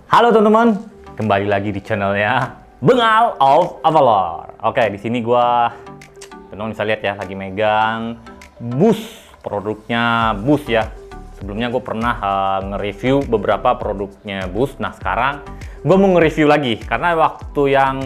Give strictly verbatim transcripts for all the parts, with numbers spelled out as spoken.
Halo teman-teman, kembali lagi di channelnya Bengal of Avalor. Oke, di sini gua teman-teman bisa lihat ya, lagi megang Boost, produknya Boost ya. Sebelumnya gue pernah uh, nge-review beberapa produknya Boost. Nah sekarang gue mau nge-review lagi karena waktu yang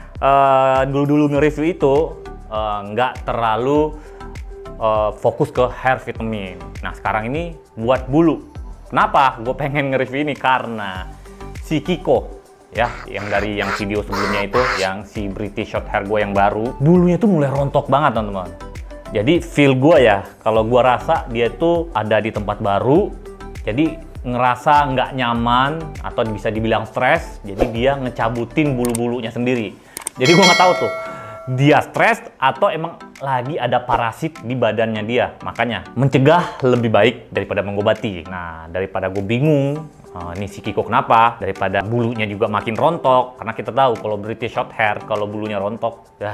uh, dulu-dulu nge-review itu uh, nggak terlalu uh, fokus ke hair vitamin. Nah sekarang ini buat bulu. Kenapa gue pengen nge-review ini? Karena si Kiko ya, yang dari yang video sebelumnya itu, yang si British Short Hair gue yang baru, bulunya tuh mulai rontok banget teman-teman. Jadi feel gue ya, kalau gue rasa dia tuh ada di tempat baru, jadi ngerasa nggak nyaman atau bisa dibilang stres, jadi dia ngecabutin bulu-bulunya sendiri. Jadi gue nggak tahu tuh dia stres atau emang lagi ada parasit di badannya dia. Makanya mencegah lebih baik daripada mengobati. Nah daripada gue bingung, uh, ini si Kiko kenapa, daripada bulunya juga makin rontok, karena kita tahu kalau British Short Hair kalau bulunya rontok, dah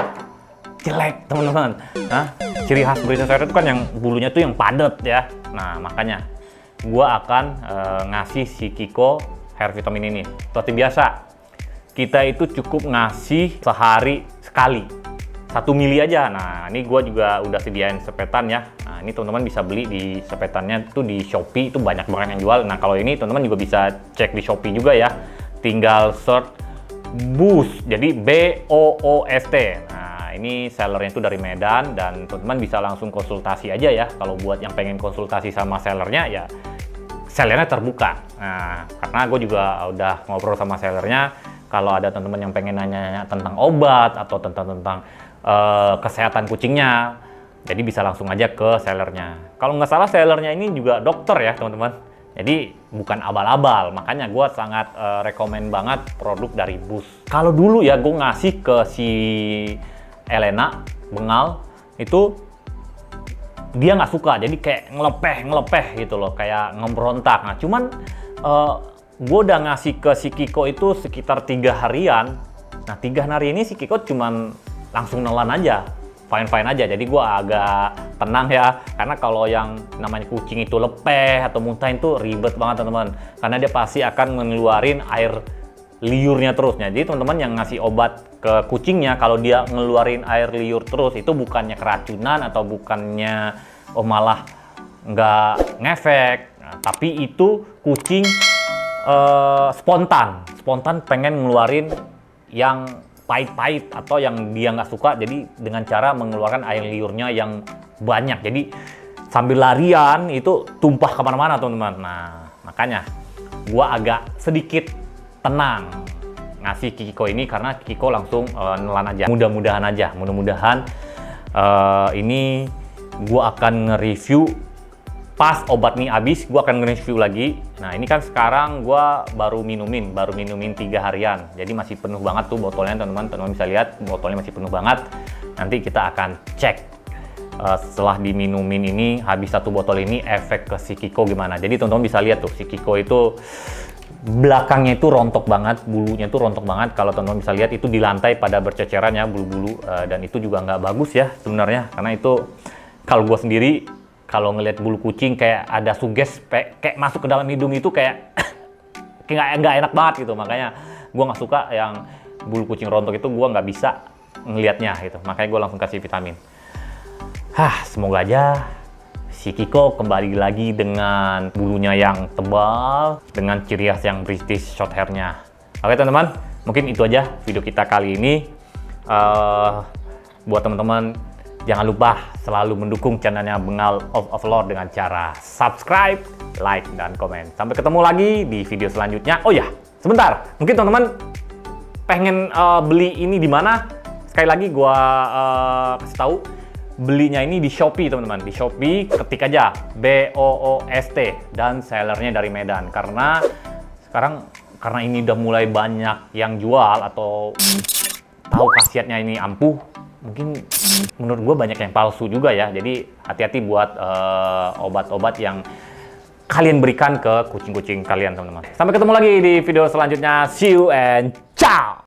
jelek teman-teman. Nah, ciri khas British Short Hair itu kan yang bulunya tuh yang padat ya. Nah makanya gua akan uh, ngasih si Kiko Hair Vitamin ini. Seperti biasa, kita itu cukup ngasih sehari sekali, satu mili aja. Nah ini gua juga udah sediain sepetan ya. Nah ini teman-teman bisa beli di sepetannya tuh di Shopee, itu banyak banget yang jual. Nah kalau ini teman-teman juga bisa cek di Shopee juga ya. Tinggal search Boost, jadi B O O S T. Nah ini sellernya itu dari Medan, dan teman-teman bisa langsung konsultasi aja ya. Kalau buat yang pengen konsultasi sama sellernya ya, sellernya terbuka. Nah karena gue juga udah ngobrol sama sellernya, kalau ada teman-teman yang pengen nanya-nanya tentang obat atau tentang tentang uh, kesehatan kucingnya, jadi bisa langsung aja ke sellernya. Kalau nggak salah sellernya ini juga dokter ya teman-teman, jadi bukan abal-abal. Makanya gue sangat uh, rekomen banget produk dari Boost. Kalau dulu ya gue ngasih ke si Elena Bengal itu, dia nggak suka, jadi kayak ngelepeh ngelepeh gitu loh, kayak ngemberontak. Nah cuman uh, gue udah ngasih ke si Kiko itu sekitar tiga harian. Nah tiga hari ini si Kiko cuman langsung nelan aja, fine fine aja. Jadi gue agak tenang ya, karena kalau yang namanya kucing itu lepeh atau muntah itu ribet banget teman-teman, karena dia pasti akan ngeluarin air liurnya terus. Jadi teman-teman yang ngasih obat ke kucingnya, kalau dia ngeluarin air liur terus, itu bukannya keracunan atau bukannya oh malah nggak ngefek, nah, tapi itu kucing uh, spontan spontan pengen ngeluarin yang pahit-pahit atau yang dia nggak suka, jadi dengan cara mengeluarkan air liurnya yang banyak, jadi sambil larian itu tumpah kemana-mana teman-teman. Nah makanya gua agak sedikit tenang ngasih Kiko ini, karena Kiko langsung uh, nelan aja. Mudah-mudahan aja, mudah-mudahan uh, ini gua akan nge-review pas obat nih habis, gua akan nge-review lagi. Nah ini kan sekarang gua baru minumin, baru minumin tiga harian, jadi masih penuh banget tuh botolnya teman-teman. Teman-teman bisa lihat botolnya masih penuh banget. Nanti kita akan cek uh, setelah diminumin ini, habis satu botol ini, efek ke si Kiko gimana. Jadi teman-teman bisa lihat tuh si Kiko itu belakangnya itu rontok banget, bulunya tuh rontok banget. Kalau teman-teman bisa lihat itu di lantai pada berceceran ya bulu-bulu, uh, dan itu juga nggak bagus ya sebenarnya, karena itu kalau gue sendiri kalau ngelihat bulu kucing kayak ada suges kayak masuk ke dalam hidung itu kayak kayak nggak enak banget gitu. Makanya gue nggak suka yang bulu kucing rontok itu, gue nggak bisa ngelihatnya gitu. Makanya gue langsung kasih vitamin. Hah, semoga aja si Kiko kembali lagi dengan bulunya yang tebal, dengan ciri khas yang British Short Hair-nya. Oke teman-teman, mungkin itu aja video kita kali ini. Uh, buat teman-teman, jangan lupa selalu mendukung channelnya Bengal of Avalor dengan cara subscribe, like, dan komen. Sampai ketemu lagi di video selanjutnya. Oh ya, sebentar, mungkin teman-teman pengen uh, beli ini di mana? Sekali lagi gua uh, kasih tahu. Belinya ini di Shopee teman-teman, di Shopee ketik aja B O O S T dan sellernya dari Medan. Karena sekarang karena ini udah mulai banyak yang jual atau tahu khasiatnya ini ampuh, mungkin menurut gue banyak yang palsu juga ya. Jadi hati-hati buat obat-obat uh, yang kalian berikan ke kucing-kucing kalian teman-teman. Sampai ketemu lagi di video selanjutnya. See you and ciao.